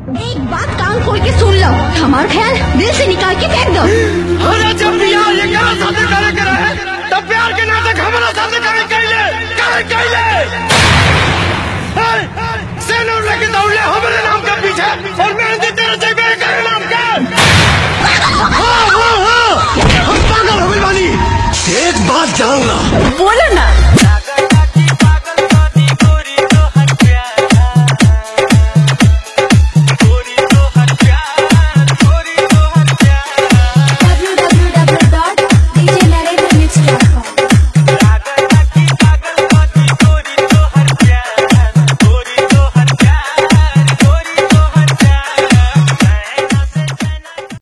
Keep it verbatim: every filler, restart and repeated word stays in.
एक बात कान खोल के सुन लो, हमारा ख्याल दिल से निकाल के फेंक दो। अरे जब भी यार ये करा साथे करे करे है, तब प्यार के नाटक हमारा साथे करे कइले करे कइले सेनूर लेके दौड़ले हमारे नाम के पीछे और मेहंदी तेरे जगह करे नाम का। हाँ हाँ हाँ हम पागल हो गए बानी। एक बात जानना, बोलो